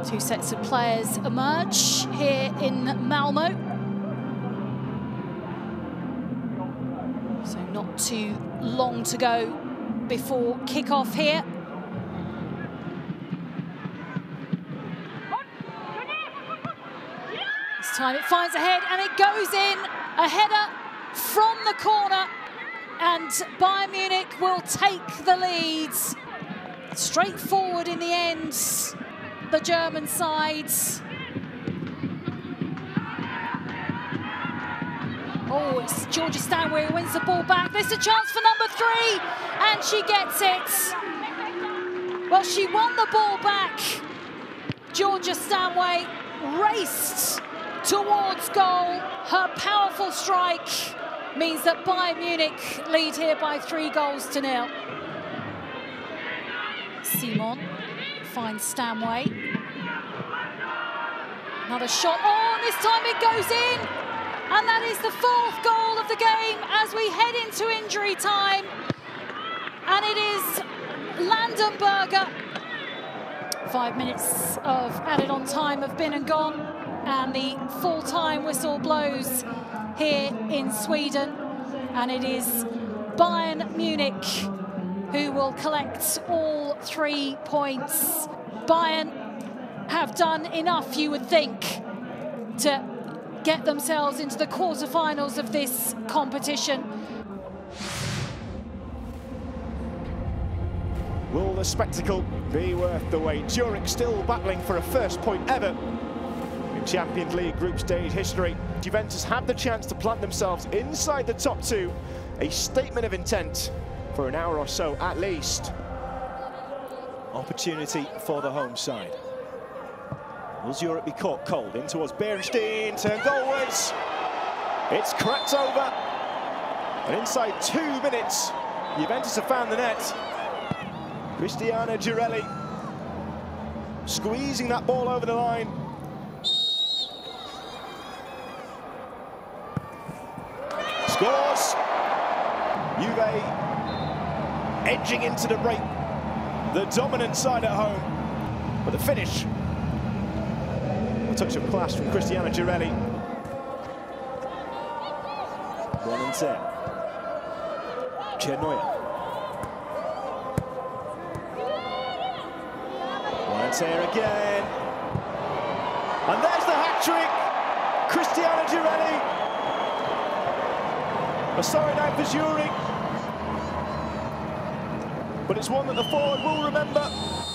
Two sets of players emerge here in Malmo. So not too long to go before kick-off here. This time it finds a head and it goes in. A header from the corner, and Bayern Munich will take the lead. Straightforward in the end, the German side. Oh, it's Georgia Stanway who wins the ball back. There's a chance for number 3, and she gets it. Well, she won the ball back. Georgia Stanway raced towards goal. Her powerful strike means that Bayern Munich lead here by 3-0. Simon finds Stanway. Another shot. Oh, this time it goes in. And that is the 4th goal of the game as we head into injury time. And it is Landenberger. 5 minutes of added on time have been and gone. And the full-time whistle blows here in Sweden. And it is Bayern Munich who will collect all 3 points. Bayern have done enough, you would think, to get themselves into the quarterfinals of this competition. Will the spectacle be worth the wait? Zurich still battling for a first point ever in Champions League group stage history. Juventus have the chance to plant themselves inside the top 2. A statement of intent for an hour or so at least. Opportunity for the home side. Will Zurich be caught cold? In towards Berenstein, turn goalwards. It's cracked over. And inside 2 minutes, Juventus have found the net. Cristiana Girelli squeezing that ball over the line. Scores. Juve edging into the break. The dominant side at home. But the finish. A touch of class from Cristiana Girelli. 1-10. Cernoia. 1-10 again. And there's the hat-trick. Cristiana Girelli. A sorry night for Zurich. But it's one that the forward will remember.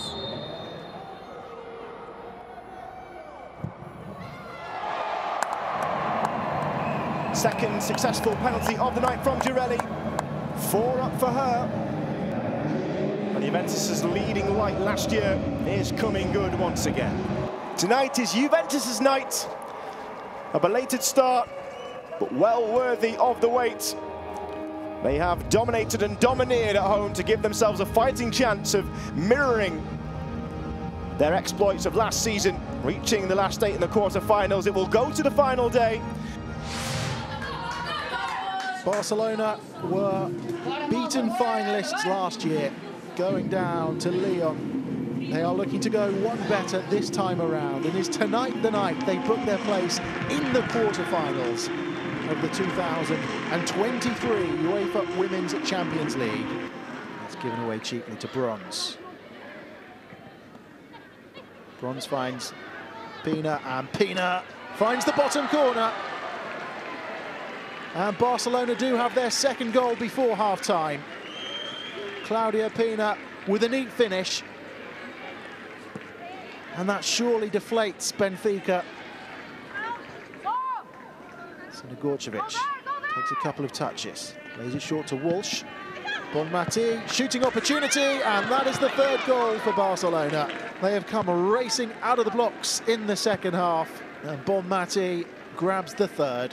Second successful penalty of the night from Girelli. 4 up for her. And Juventus' leading light last year is coming good once again. Tonight is Juventus' night. A belated start, but well worthy of the wait. They have dominated and domineered at home to give themselves a fighting chance of mirroring their exploits of last season, reaching the last 8 in the quarter-finals. It will go to the final day. Barcelona were beaten finalists last year, going down to Lyon. They are looking to go one better this time around, and is tonight the night they book their place in the quarter-finals of the 2023 UEFA Women's Champions League. It's given away cheaply to Bronze. Bronze finds Pina, and Pina finds the bottom corner. And Barcelona do have their second goal before half-time. Claudia Pina with a neat finish. And that surely deflates Benfica. Sinagorcevic takes a couple of touches, lays it short to Walsh. Bonmati, shooting opportunity, and that is the 3rd goal for Barcelona. They have come racing out of the blocks in the second half, and Bonmati grabs the 3rd.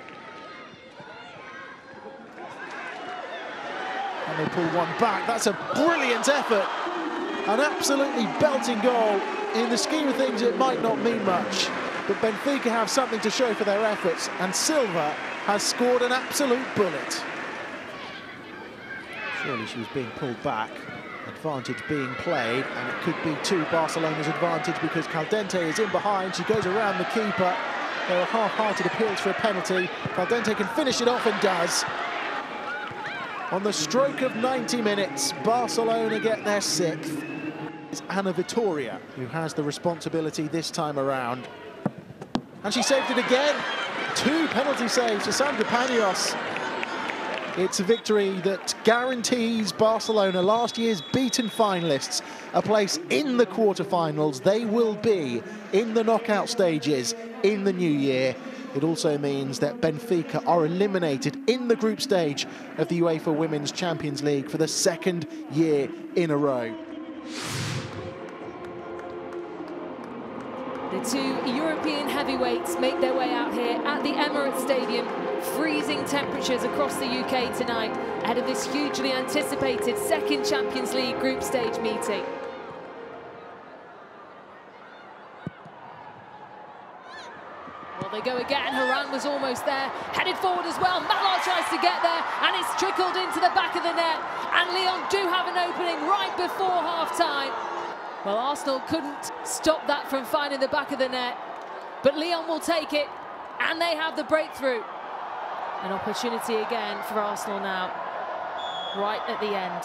And they pull one back. That's a brilliant effort. An absolutely belting goal. In the scheme of things, it might not mean much, but Benfica have something to show for their efforts, and Silva has scored an absolute bullet. Surely she was being pulled back. advantage being played, and it could be to Barcelona's advantage because Caldente is in behind. She goes around the keeper. There are half-hearted appeals for a penalty. Caldente can finish it off and does. On the stroke of 90 minutes, Barcelona get their 6th. It's Ana Vitoria who has the responsibility this time around. And she saved it again. 2 penalty saves for Sandra Paños. It's a victory that guarantees Barcelona, last year's beaten finalists, a place in the quarterfinals. They will be in the knockout stages in the new year. It also means that Benfica are eliminated in the group stage of the UEFA Women's Champions League for the 2nd year in a row. The 2 European heavyweights make their way out here at the Emirates Stadium. Freezing temperatures across the UK tonight ahead of this hugely anticipated 2nd Champions League group stage meeting. Well, they go again. Haran was almost there, headed forward as well. Mallard tries to get there, and it's trickled into the back of the net. And Lyon do have an opening right before half-time. Well, Arsenal couldn't stop that from finding the back of the net, but Lyon will take it, and they have the breakthrough. An opportunity again for Arsenal now, right at the end.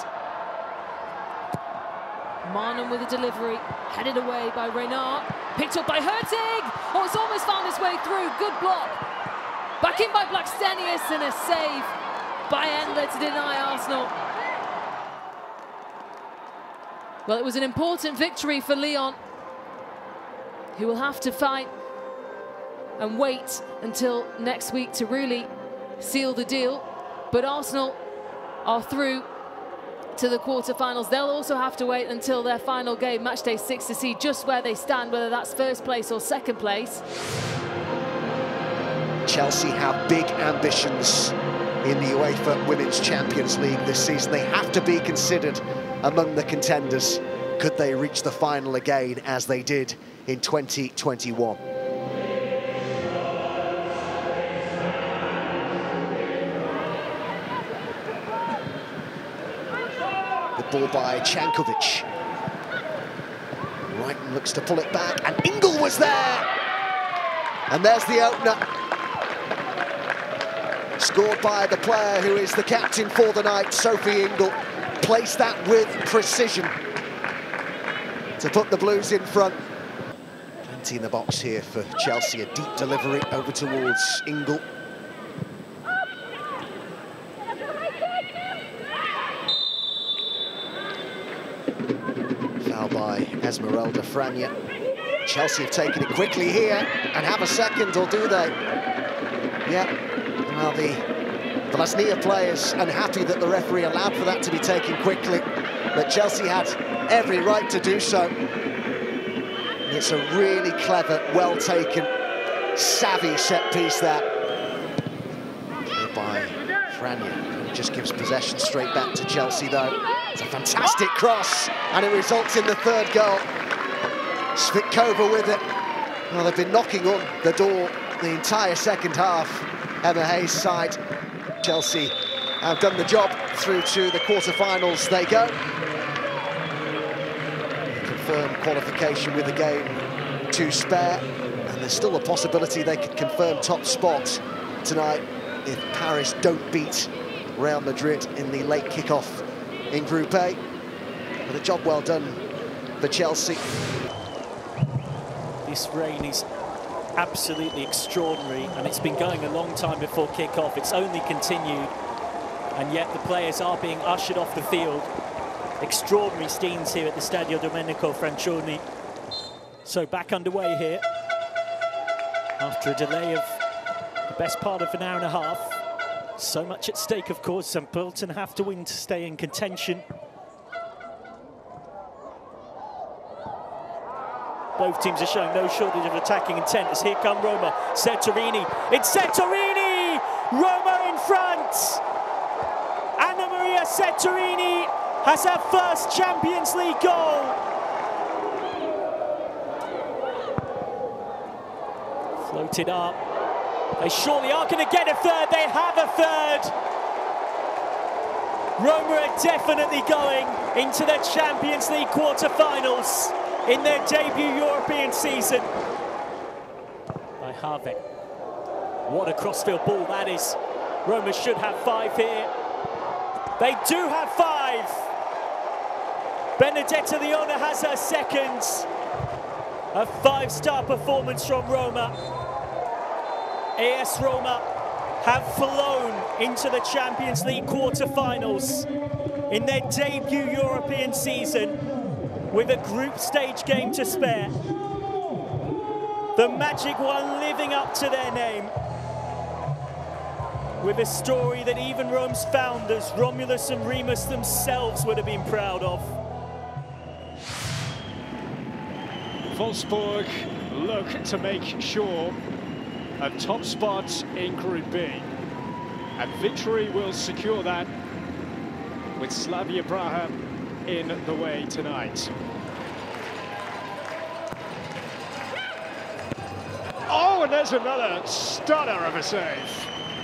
Marnham with a delivery, headed away by Renard, picked up by Hurtig. Oh, it's almost found its way through, good block. Back in by Blackstenius, and a save by Endler to deny Arsenal. Well, it was an important victory for Lyon, who will have to fight and wait until next week to really seal the deal. But Arsenal are through to the quarterfinals. They'll also have to wait until their final game, match day 6, to see just where they stand, whether that's 1st place or 2nd place. Chelsea have big ambitions in the UEFA Women's Champions League this season. They have to be considered among the contenders. Could they reach the final again as they did in 2021? Good ball by Cankovic. Wrighton looks to pull it back, and Ingle was there! And there's the opener. Scored by the player who is the captain for the night, Sophie Ingle. Placed that with precision to put the Blues in front. Plenty in the box here for Chelsea. A deep delivery over towards Ingle. Foul by Esmeralda Franja. Chelsea have taken it quickly here and have a second, or do they? Yeah, well, the Vlasnia players unhappy that the referee allowed for that to be taken quickly, but Chelsea had every right to do so. And it's a really clever, well-taken, savvy set piece there. Cleared by Franja. Just gives possession straight back to Chelsea, though. It's a fantastic cross, and it results in the 3rd goal. Svitkova with it. Well, they've been knocking on the door the entire 2nd half. Emma Hayes' side. Chelsea have done the job. Through to the quarterfinals they go. Confirmed qualification with a game to spare, and there's still a possibility they could confirm top spot tonight if Paris don't beat Real Madrid in the late kickoff in Group A. But a job well done for Chelsea. This rain is absolutely extraordinary, and it's been going a long time before kick-off. It's only continued, and yet the players are being ushered off the field. Extraordinary scenes here at the Stadio Domenico Francioni. So back underway here after a delay of the best part of an hour and a half. So much at stake, of course. St. Pölten have to win to stay in contention. Both teams are showing no shortage of attacking intent as here come Roma. Settorini, it's Settorini! Roma in front! Anna Maria Settorini has her first Champions League goal. Floated up. They surely are going to get a third. They have a third. Roma are definitely going into the Champions League quarter-finals in their debut European season. By Harvey. What a crossfield ball that is. Roma should have 5 here. They do have 5. Benedetta Leona has her second. A 5-star performance from Roma. AS Roma have flown into the Champions League quarter-finals in their debut European season with a group stage game to spare. The Magic One living up to their name with a story that even Rome's founders, Romulus and Remus themselves, would have been proud of. Wolfsburg look to make sure a top spot in Group B. And victory will secure that with Slavia Praha in the way tonight. Oh, and there's another stunner of a save.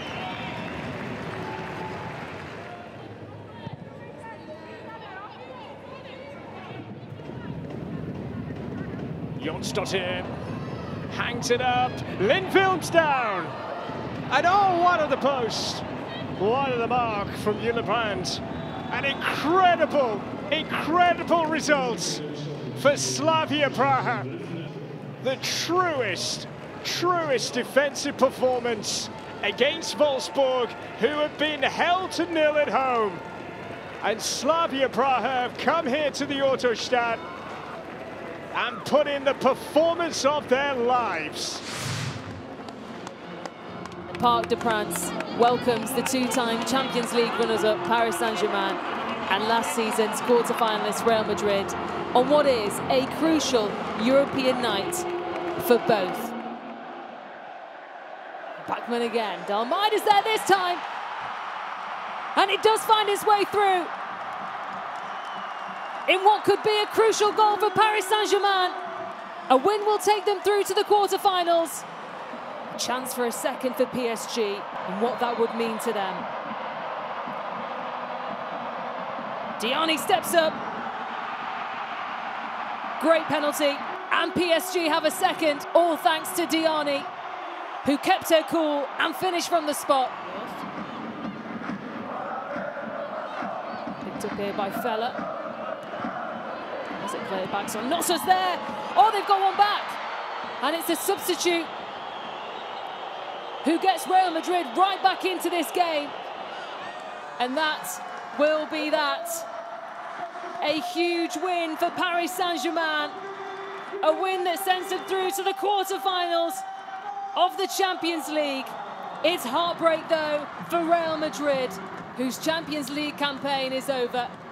Jonsdottir hangs it up, Lindfield's down, and oh, one at the post, one at the mark from Gyllenbrand. An incredible result for Slavia Praha. The truest defensive performance against Wolfsburg, who have been held to 0 at home. And Slavia Praha have come here to the Autostadt and put in the performance of their lives. Parc des Princes welcomes the 2-time Champions League runners-up Paris Saint-Germain and last season's quarter-finalist Real Madrid on what is a crucial European night for both. Bachmann again, Dalmaida's there this time, and it does find its way through in what could be a crucial goal for Paris Saint-Germain. A win will take them through to the quarter-finals. A chance for a second for PSG and what that would mean to them. Diani steps up. Great penalty. And PSG have a second, all thanks to Diani, who kept her cool and finished from the spot. Picked up here by Fella. As it played back, so Nossa's there. Oh, they've got one back. And it's a substitute who gets Real Madrid right back into this game. And that will be that. A huge win for Paris Saint-Germain. A win that sends them through to the quarter-finals of the Champions League. It's heartbreak, though, for Real Madrid, whose Champions League campaign is over.